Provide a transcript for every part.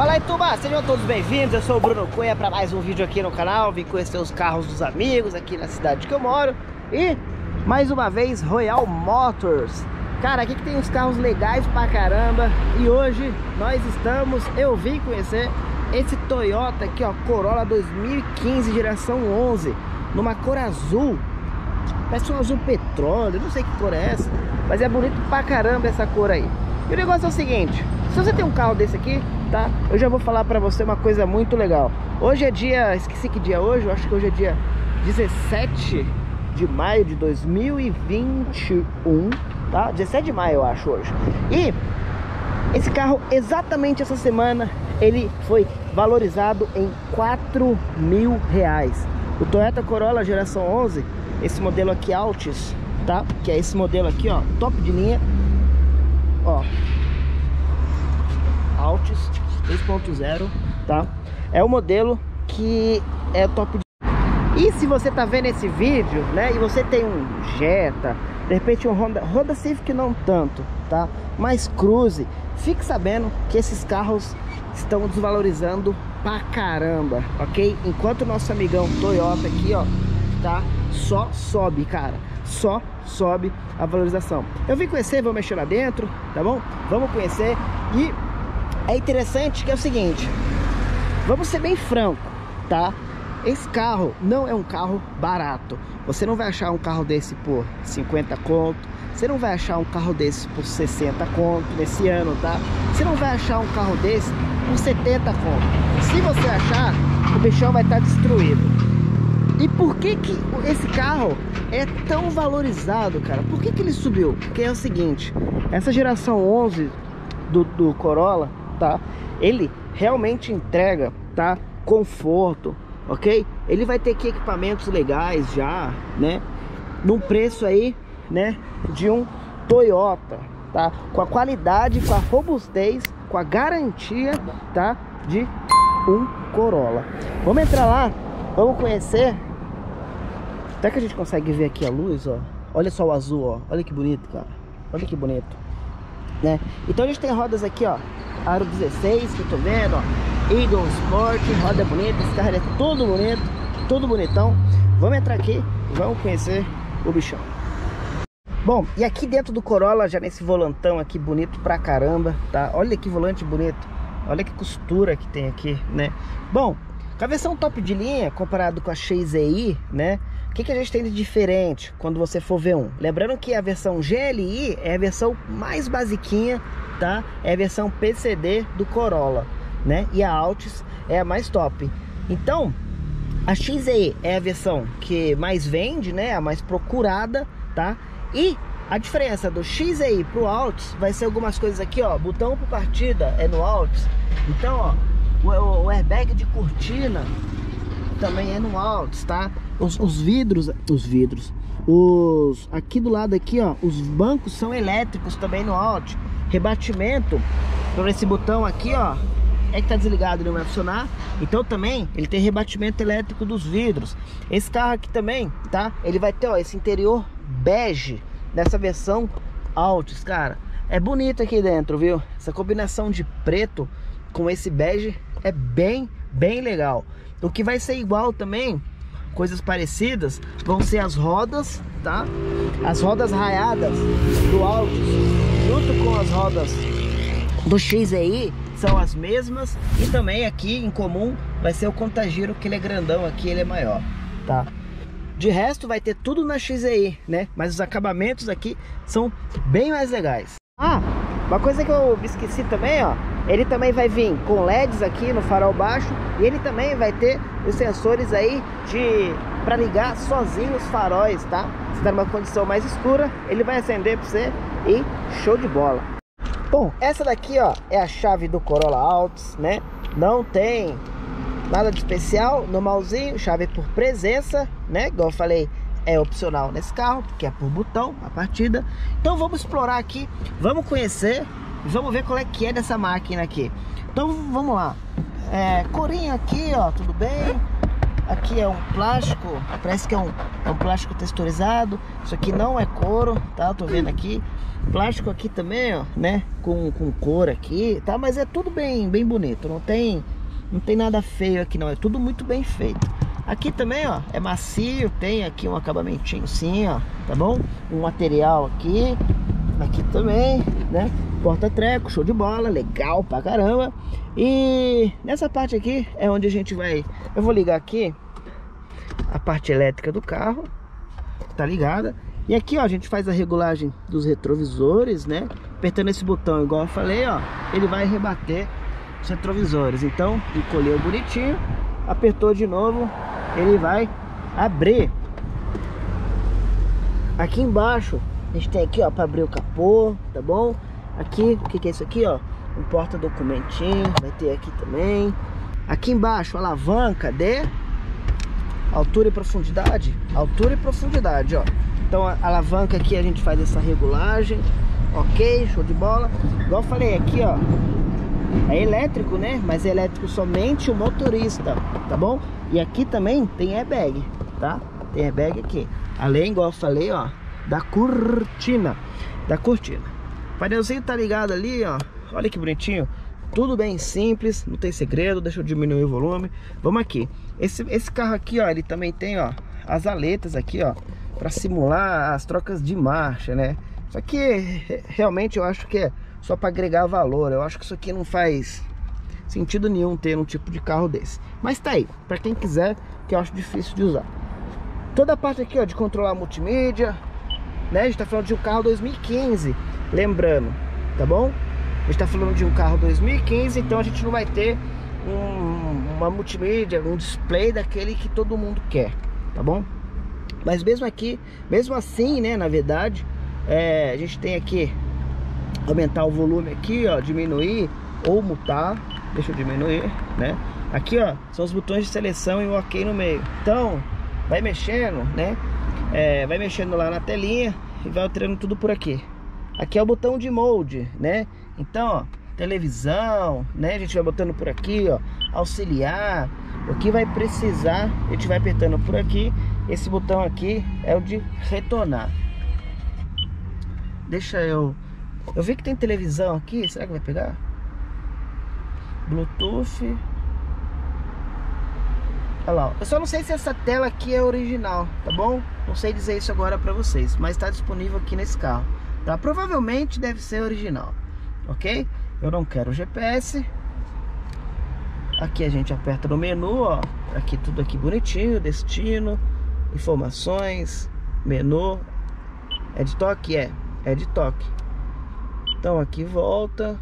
Fala aí, turma, sejam todos bem-vindos. Eu sou o Bruno Cunha para mais um vídeo aqui no canal. Vim conhecer os carros dos amigos aqui na cidade que eu moro. E mais uma vez Royal Motors. Cara, aqui que tem uns carros legais pra caramba. E hoje eu vim conhecer esse Toyota aqui, ó, Corolla 2015 geração 11, numa cor azul. Parece um azul petróleo, não sei que cor é essa, mas é bonito pra caramba essa cor aí. E o negócio é o seguinte: se você tem um carro desse aqui, tá? Eu já vou falar pra você uma coisa muito legal. Hoje é dia, esqueci que dia é hoje, eu acho que hoje é dia 17 de maio de 2021, tá? 17 de maio eu acho hoje. E esse carro, exatamente essa semana, ele foi valorizado em R$4.000. O Toyota Corolla geração 11, esse modelo aqui Altis, tá? Que é esse modelo aqui, ó, top de linha, ó, Altis 2.0, tá? É o modelo que é top de... E se você tá vendo esse vídeo, né, e você tem um Jetta, de repente um Honda Civic não tanto, tá? Mas Cruze, fique sabendo que esses carros estão desvalorizando pra caramba, ok? Enquanto o nosso amigão Toyota aqui, ó, tá? Só sobe, cara. Só sobe a valorização. Eu vim conhecer, vou mexer lá dentro, tá bom? Vamos conhecer. E é interessante que é o seguinte, vamos ser bem franco, tá? Esse carro não é um carro barato. Você não vai achar um carro desse por 50 conto. Você não vai achar um carro desse por 60 conto nesse ano, tá? Você não vai achar um carro desse por 70 conto. Se você achar, o bichão vai estar destruído. E por que que esse carro é tão valorizado, cara? Por que que ele subiu? Porque é o seguinte, essa geração 11 do Corolla, tá? Ele realmente entrega, tá? Conforto, ok? Ele vai ter aqui equipamentos legais já, né? Num preço aí, né? De um Toyota, tá? Com a qualidade, com a robustez, com a garantia, tá? De um Corolla. Vamos entrar lá, vamos conhecer. Até que a gente consegue ver aqui a luz, ó. Olha só o azul, ó. Olha que bonito, cara. Olha que bonito, né? Então a gente tem rodas aqui, ó, aro 16, que eu tô vendo, ó, Eagle Sport, roda bonita. Esse carro é todo bonito, todo bonitão. Vamos entrar aqui e vamos conhecer o bichão. Bom, e aqui dentro do Corolla, já nesse volantão aqui bonito pra caramba, tá? Olha que volante bonito, olha que costura que tem aqui, né? Bom, com a versão top de linha, comparado com a XEI, né? O que a gente tem de diferente quando você for ver um? Lembrando que a versão GLI é a versão mais basiquinha, tá? É a versão PCD do Corolla, né? E a Altis é a mais top. Então, a XEI é a versão que mais vende, né? A mais procurada, tá? E a diferença do XEI pro Altis vai ser algumas coisas aqui, ó. Botão por partida é no Altis. Então, ó, o airbag de cortina também é no Altis, tá? Os vidros, aqui do lado aqui, ó, os bancos são elétricos também no Altis. Rebatimento por esse botão aqui, ó, é que tá desligado, ele não vai funcionar. Então também ele tem rebatimento elétrico dos vidros. Esse carro aqui também, tá? Ele vai ter, ó, esse interior bege nessa versão Altis, cara. É bonito aqui dentro, viu? Essa combinação de preto com esse bege é bem legal. O que vai ser igual também, coisas parecidas, vão ser as rodas, tá? As rodas raiadas do Altis, junto com as rodas do XEI, são as mesmas. E também aqui em comum vai ser o contagiro, que ele é grandão aqui, ele é maior, tá? De resto vai ter tudo na XEI, né? Mas os acabamentos aqui são bem mais legais. Ah, uma coisa que eu esqueci também, ó, ele também vai vir com LEDs aqui no farol baixo. E ele também vai ter os sensores aí para ligar sozinho os faróis, tá? Se tá numa condição mais escura, ele vai acender para você e show de bola. Bom, essa daqui, ó, é a chave do Corolla Altis, né? Não tem nada de especial, normalzinho, chave por presença, né? Igual eu falei, é opcional nesse carro, porque é por botão, a partida. Então vamos explorar aqui, vamos conhecer, vamos ver qual é que é dessa máquina aqui. Então vamos lá. Corinha aqui, ó, tudo bem. Aqui é um plástico, parece que é um plástico texturizado. Isso aqui não é couro, tá? Eu tô vendo aqui. Plástico aqui também, ó, né? Com cor aqui, tá? Mas é tudo bem bonito. Não tem nada feio aqui não. É tudo muito bem feito. Aqui também, ó, é macio. Tem aqui um acabamentinho sim, ó. Tá bom? Um material aqui. Aqui também, né? Porta-treco, show de bola. Legal pra caramba. E nessa parte aqui é onde a gente vai... Eu vou ligar aqui a parte elétrica do carro. Tá ligada? E aqui, ó, a gente faz a regulagem dos retrovisores, né? Apertando esse botão, igual eu falei, ó, ele vai rebater os retrovisores. Então, encolheu bonitinho, apertou de novo, ele vai abrir. Aqui embaixo, a gente tem aqui, ó, para abrir o capô, tá bom? Aqui, o que é isso aqui, ó? Um porta-documentinho, vai ter aqui também. Aqui embaixo, alavanca de altura e profundidade. Altura e profundidade, ó. Então a alavanca aqui a gente faz essa regulagem. Ok, show de bola. Igual eu falei aqui, ó, é elétrico, né? Mas é elétrico somente o motorista, tá bom? E aqui também tem airbag, tá? Tem airbag aqui. Além, igual eu falei, ó, da cortina. O painelzinho tá ligado ali, ó. Olha que bonitinho. Tudo bem simples, não tem segredo. Deixa eu diminuir o volume. Vamos aqui. Esse carro aqui, ó, ele também tem, ó, as aletas aqui, ó, para simular as trocas de marcha, né? Só que realmente eu acho que é só para agregar valor. Eu acho que isso aqui não faz sentido nenhum ter um tipo de carro desse. Mas tá aí, para quem quiser, que eu acho difícil de usar. Toda a parte aqui, ó, de controlar a multimídia, né? A gente tá falando de um carro 2015, lembrando, tá bom? A gente tá falando de um carro 2015, então a gente não vai ter uma multimídia, um display daquele que todo mundo quer, tá bom? Mas mesmo aqui, mesmo assim, né, na verdade, a gente tem aqui aumentar o volume aqui, ó, diminuir ou mutar. Deixa eu diminuir, né? Aqui, ó, são os botões de seleção e o OK no meio. Então, vai mexendo, né? Vai mexendo lá na telinha e vai alterando tudo por aqui. Aqui é o botão de mode, né? Então, ó, televisão, né? A gente vai botando por aqui, ó, auxiliar. O que vai precisar, a gente vai apertando por aqui. Esse botão aqui é o de retornar. Deixa eu vi que tem televisão aqui, será que vai pegar? Bluetooth. Olha lá, eu só não sei se essa tela aqui é original, tá bom? Não sei dizer isso agora pra vocês, mas tá disponível aqui nesse carro, tá? Provavelmente deve ser original, ok? Eu não quero GPS. Aqui a gente aperta no menu, ó. Aqui tudo aqui bonitinho, destino, informações, menu. É de toque? É de toque. Então aqui volta.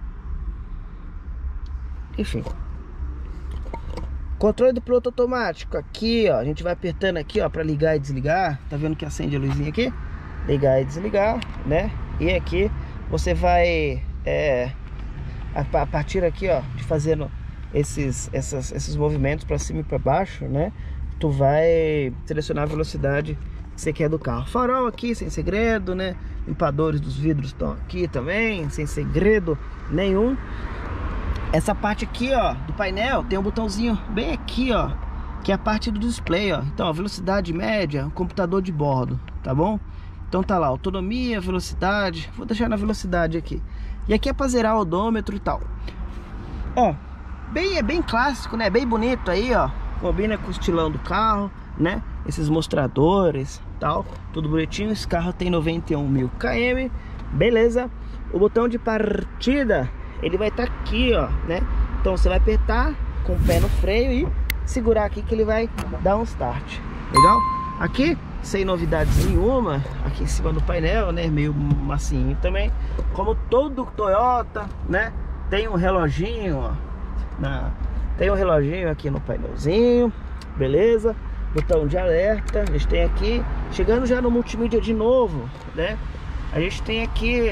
Enfim. Controle do piloto automático. Aqui, ó, a gente vai apertando aqui, ó, para ligar e desligar. Tá vendo que acende a luzinha aqui? Ligar e desligar, né? E aqui você vai a partir aqui, ó, de fazendo esses movimentos para cima e para baixo, né? Tu vai selecionar a velocidade que você quer do carro. Farol aqui sem segredo, né? Limpadores dos vidros estão aqui também, sem segredo nenhum. Essa parte aqui, ó, do painel tem um botãozinho bem aqui, ó, que é a parte do display, ó. Então, ó, velocidade média, computador de bordo, tá bom? Então tá lá, autonomia, velocidade. Vou deixar na velocidade aqui. E aqui é pra zerar o odômetro e tal. Ó, é bem clássico, né? Bem bonito aí, ó. Combina com o estilão do carro, né? Esses mostradores, tal, tudo bonitinho. Esse carro tem 91.000 km, beleza. O botão de partida, ele vai estar aqui, ó, né? Então você vai apertar com o pé no freio e segurar aqui que ele vai dar um start. Legal? Aqui, sem novidades nenhuma, aqui em cima do painel, né? Meio macinho também. Como todo Toyota, né? Tem um reloginho, ó. Tem um reloginho aqui no painelzinho, beleza? Botão de alerta, a gente tem aqui. Chegando já no multimídia de novo, né? A gente tem aqui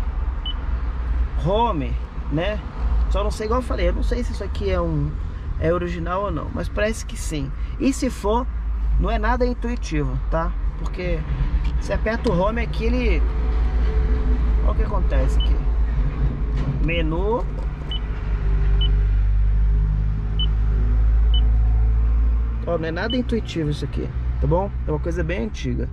Home, né? Só não sei, igual eu falei, eu não sei se isso aqui é original ou não, mas parece que sim. E se for, não é nada intuitivo, tá? Porque você aperta o Home aqui, ele... Olha o que acontece aqui. Menu. Ó, não é nada intuitivo isso aqui, tá bom? É uma coisa bem antiga.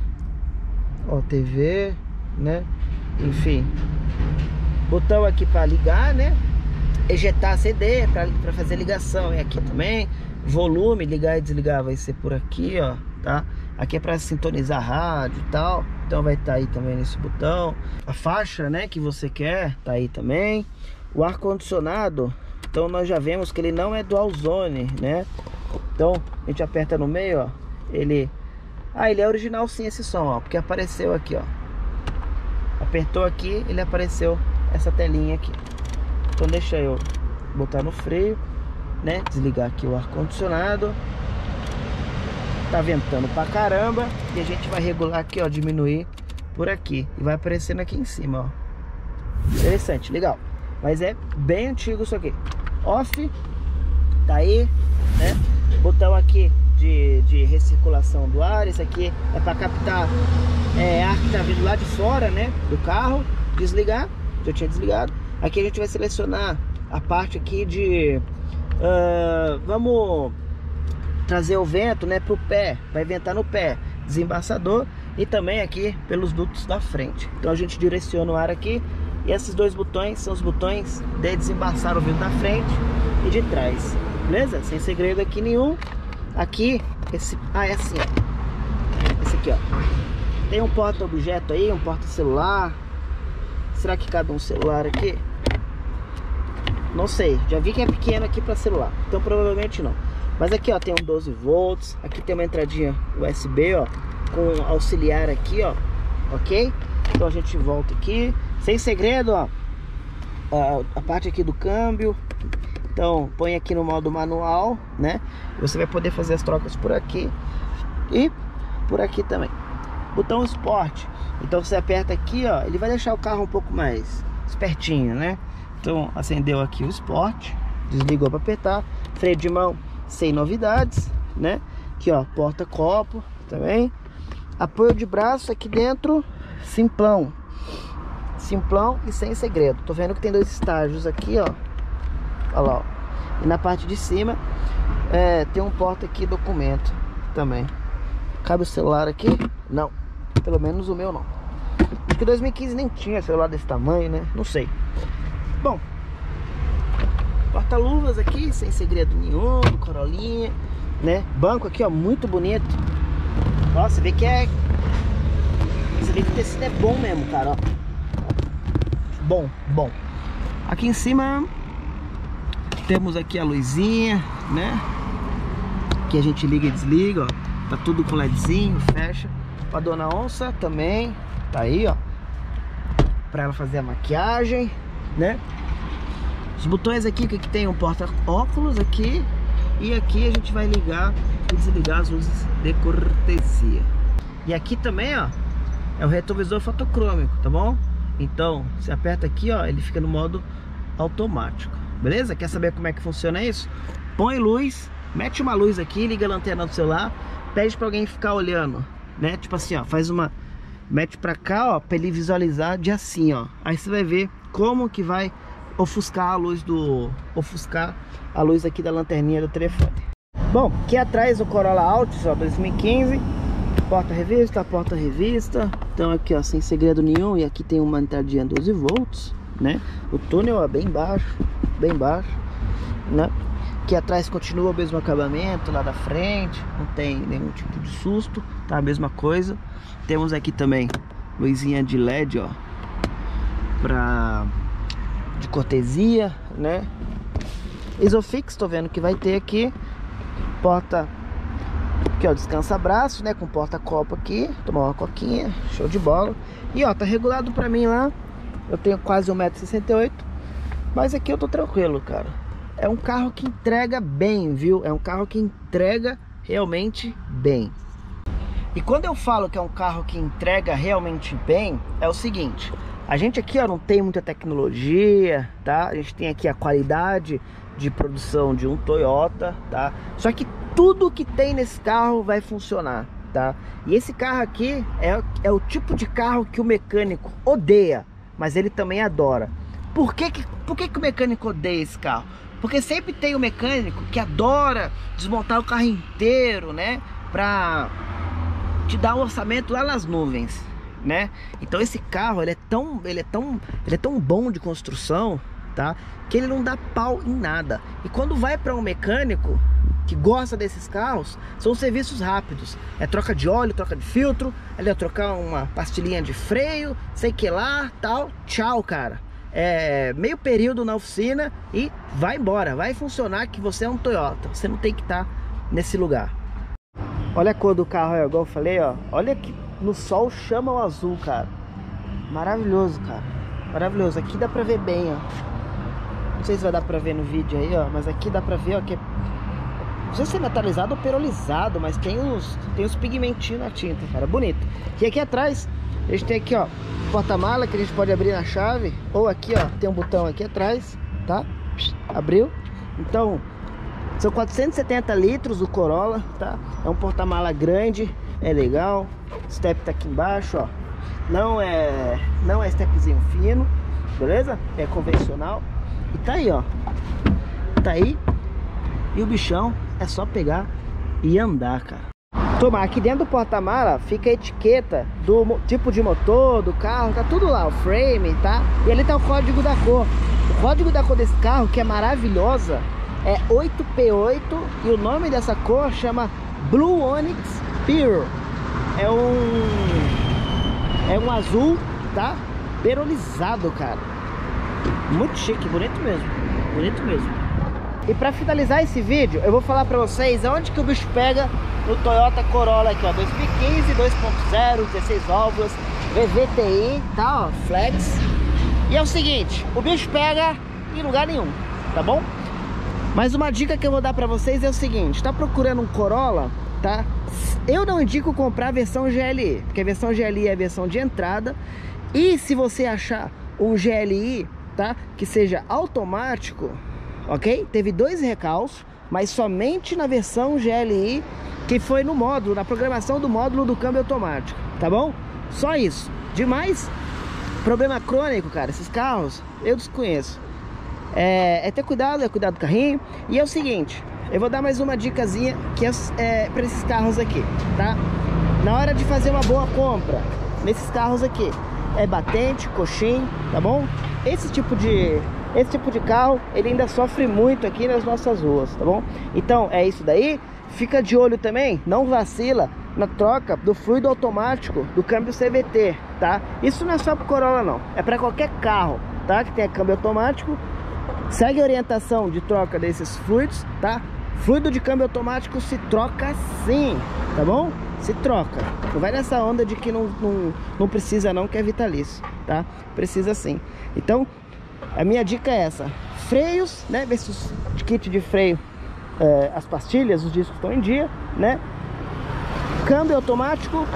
Ó, TV, né? Enfim. Botão aqui para ligar, né? Ejetar CD para fazer ligação. E aqui também. Volume, ligar e desligar vai ser por aqui, ó, tá? Aqui é para sintonizar rádio e tal. Então vai estar aí também nesse botão. A faixa, né, que você quer, tá aí também. O ar-condicionado, então nós já vemos que ele não é dual zone, né? Então a gente aperta no meio, ó. Ele é original sim esse som, ó, porque apareceu aqui, ó. Apertou aqui, ele apareceu essa telinha aqui. Então deixa eu botar no freio, né? Desligar aqui o ar-condicionado. Tá ventando pra caramba. E a gente vai regular aqui, ó, diminuir por aqui. E vai aparecendo aqui em cima, ó. Interessante, legal. Mas é bem antigo isso aqui. Off, tá aí, né? Botão aqui de recirculação do ar. Esse aqui é para captar ar que tá vindo lá de fora, né, do carro. Desligar, já tinha desligado. Aqui a gente vai selecionar a parte aqui de vamos trazer o vento, né, pro pé. Vai ventar no pé, desembaçador. E também aqui pelos dutos da frente. Então a gente direciona o ar aqui. E esses dois botões são os botões de desembaçar o vento da frente e de trás. Beleza? Sem segredo aqui nenhum. Aqui, esse... é assim, ó. Esse aqui, ó. Tem um porta-objeto aí, um porta-celular. Será que cabe um celular aqui? Não sei. Já vi que é pequeno aqui para celular. Então provavelmente não. Mas aqui, ó, tem um 12 volts. Aqui tem uma entradinha USB, ó, com auxiliar aqui, ó. Ok? Então a gente volta aqui. Sem segredo, ó. A parte aqui do câmbio. Então põe aqui no modo manual, né? Você vai poder fazer as trocas por aqui e por aqui também. Botão Sport. Então você aperta aqui, ó. Ele vai deixar o carro um pouco mais espertinho, né? Então acendeu aqui o Sport. Desligou para apertar. Freio de mão sem novidades, né? Aqui, ó, porta-copo também. Apoio de braço aqui dentro, simplão. Simplão e sem segredo. Tô vendo que tem dois estágios aqui, ó. Olha lá, ó. E na parte de cima tem um porta aqui, documento também. Cabe o celular aqui? Não. Pelo menos o meu não. Acho que 2015 nem tinha celular desse tamanho, né? Não sei. Bom, porta-luvas aqui, sem segredo nenhum, Corolinha, né? Banco aqui, ó, muito bonito. Ó, você vê que você vê que o tecido é bom mesmo, cara, ó. Bom, bom. Aqui em cima temos aqui a luzinha, né? Que a gente liga e desliga, ó. Tá tudo com LEDzinho, fecha. Pra Dona Onça também, tá aí, ó. Pra ela fazer a maquiagem, né? Os botões aqui, que tem um porta-óculos aqui. E aqui a gente vai ligar e desligar as luzes de cortesia. E aqui também, ó, é o retrovisor fotocrômico, tá bom? Então, você aperta aqui, ó, ele fica no modo automático. Beleza? Quer saber como é que funciona isso? Põe luz, mete uma luz aqui, liga a lanterna do celular, pede pra alguém ficar olhando, né? Tipo assim, ó, faz uma... mete pra cá, ó, pra ele visualizar de assim, ó. Aí você vai ver como que vai ofuscar a luz ofuscar a luz aqui da lanterninha do telefone. Bom, aqui atrás o Corolla Altis, ó, 2015. Porta-revista. Então aqui, ó, sem segredo nenhum. E aqui tem uma entradinha 12 volts, né? O túnel é bem baixo, né? Aqui atrás continua o mesmo acabamento, lá da frente não tem nenhum tipo de susto, tá? A mesma coisa. Temos aqui também luzinha de LED, ó, de cortesia, né? Isofix, tô vendo que vai ter aqui. Porta aqui, ó, descansa-braço, né? Com porta-copo aqui. Tomar uma coquinha, show de bola. E ó, tá regulado pra mim lá. Eu tenho quase 1,68 m. Mas aqui eu tô tranquilo, cara. É um carro que entrega bem, viu? É um carro que entrega realmente bem. E quando eu falo que é um carro que entrega realmente bem, é o seguinte: a gente aqui, ó, não tem muita tecnologia, tá? A gente tem aqui a qualidade de produção de um Toyota, tá? Só que tudo que tem nesse carro vai funcionar, tá? E esse carro aqui é o tipo de carro que o mecânico odeia, mas ele também adora. Por que o mecânico odeia esse carro? Porque sempre tem o mecânico que adora desmontar o carro inteiro, né? Pra te dar um orçamento lá nas nuvens, né? Então esse carro, ele é tão bom de construção, tá? Que ele não dá pau em nada. E quando vai para um mecânico que gosta desses carros, são serviços rápidos. É troca de óleo, troca de filtro, ele vai trocar uma pastilhinha de freio, sei que lá, tal, tchau, cara. É meio período na oficina e vai embora, vai funcionar, que você é um Toyota, você não tem que estar nesse lugar. Olha a cor do carro, igual eu falei, ó. Olha que no sol chama o azul, cara. Maravilhoso, cara. Maravilhoso. Aqui dá pra ver bem, ó. Não sei se vai dar pra ver no vídeo aí, ó. Mas aqui dá pra ver, ó, que não sei se é metalizado ou perolizado, mas tem uns pigmentinhos na tinta, cara. Bonito. E aqui atrás, a gente tem aqui, ó, porta-mala que a gente pode abrir na chave. Ou aqui, ó, tem um botão aqui atrás, tá? Abriu. Então, são 470 litros o Corolla, tá? É um porta-mala grande, é legal. Step tá aqui embaixo, ó. Não é stepzinho fino, beleza? É convencional. E tá aí, ó. Tá aí. E o bichão é só pegar e andar, cara. Toma, aqui dentro do porta-mala fica a etiqueta do tipo de motor, do carro, tá tudo lá, o frame, tá? E ali tá o código da cor. O código da cor desse carro, que é maravilhosa, é 8P8 e o nome dessa cor chama Blue Onyx Pearl. É um azul, tá? Perolizado, cara. Muito chique, bonito mesmo. Bonito mesmo. E pra finalizar esse vídeo, eu vou falar pra vocês onde que o bicho pega no Toyota Corolla aqui, ó. 2015, 2.0, 16 válvulas, VVTi, tá, ó, flex. E é o seguinte, o bicho pega em lugar nenhum, tá bom? Mas uma dica que eu vou dar pra vocês é o seguinte: tá procurando um Corolla, tá? Eu não indico comprar a versão GLI, porque a versão GLI é a versão de entrada. E se você achar um GLI, tá, que seja automático, ok? Teve 2 recalços, mas somente na versão GLI, que foi no módulo, na programação do módulo do câmbio automático, tá bom? Só isso. Demais, problema crônico, cara, esses carros eu desconheço. É ter cuidado, cuidar do carrinho. E é o seguinte, eu vou dar mais uma dicasinha que é para esses carros aqui, tá? Na hora de fazer uma boa compra nesses carros aqui, é batente, coxim, tá bom? Esse tipo de carro, ele ainda sofre muito aqui nas nossas ruas, tá bom? Então é isso daí. Fica de olho também, não vacila na troca do fluido automático do câmbio CVT, tá? Isso não é só pro Corolla não, é para qualquer carro, tá? Que tenha câmbio automático. Segue a orientação de troca desses fluidos, tá? Fluido de câmbio automático se troca sim, tá bom? Se troca. Não vai nessa onda de que não precisa não, que é vitalício, tá? Precisa sim. Então, a minha dica é essa. Freios, né? Ver se os kit de freio, as pastilhas, os discos estão em dia, né? Câmbio automático,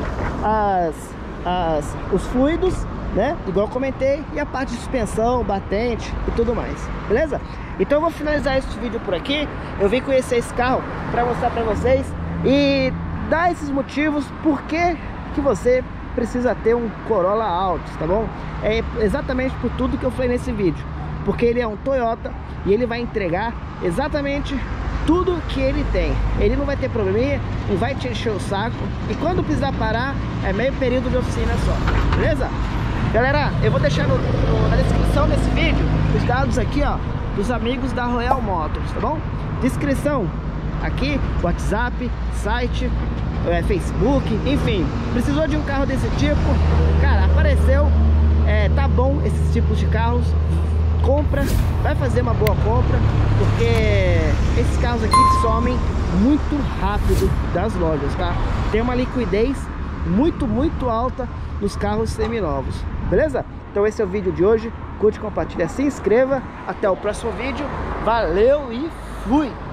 os fluidos, né? Igual eu comentei, e a parte de suspensão, batente e tudo mais, beleza? Então eu vou finalizar esse vídeo por aqui. Eu vim conhecer esse carro para mostrar para vocês e dar esses motivos por que você precisa ter um Corolla Altis, tá bom? É exatamente por tudo que eu falei nesse vídeo, porque ele é um Toyota e ele vai entregar exatamente tudo que ele tem. Ele não vai ter probleminha, não vai te encher o saco, e quando precisar parar, é meio período de oficina só, beleza? Galera, eu vou deixar na descrição desse vídeo os dados aqui, ó, dos amigos da Royal Motors, tá bom? Descrição aqui, WhatsApp, site, Facebook, enfim. Precisou de um carro desse tipo, cara, apareceu, tá bom esses tipos de carros, compra, vai fazer uma boa compra, porque esses carros aqui somem muito rápido das lojas, tá? Tem uma liquidez muito alta nos carros seminovos, beleza? Então esse é o vídeo de hoje. Curte, compartilha, se inscreva. Até o próximo vídeo. Valeu e fui!